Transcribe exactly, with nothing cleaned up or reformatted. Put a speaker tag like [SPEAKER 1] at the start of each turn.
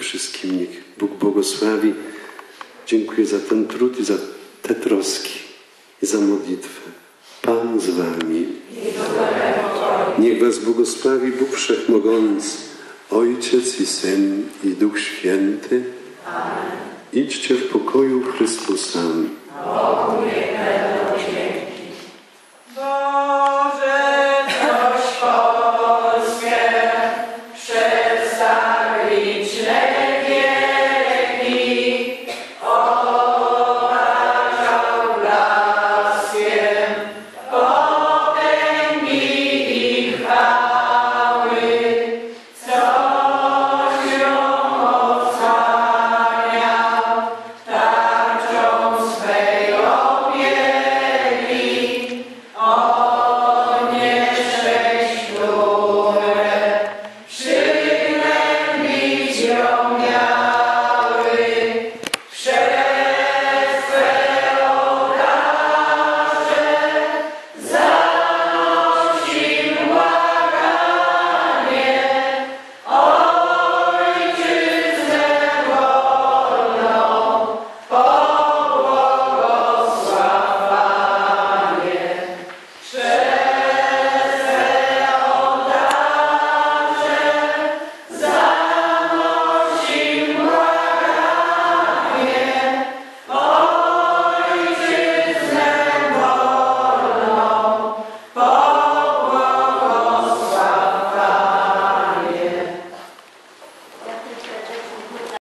[SPEAKER 1] wszystkim. Niech Bóg błogosławi. Dziękuję za ten trud i za te troski i za modlitwę. Pan z wami. Niech was błogosławi Bóg Wszechmogący, Ojciec i Syn i Duch Święty. Idźcie w pokoju Chrystusa.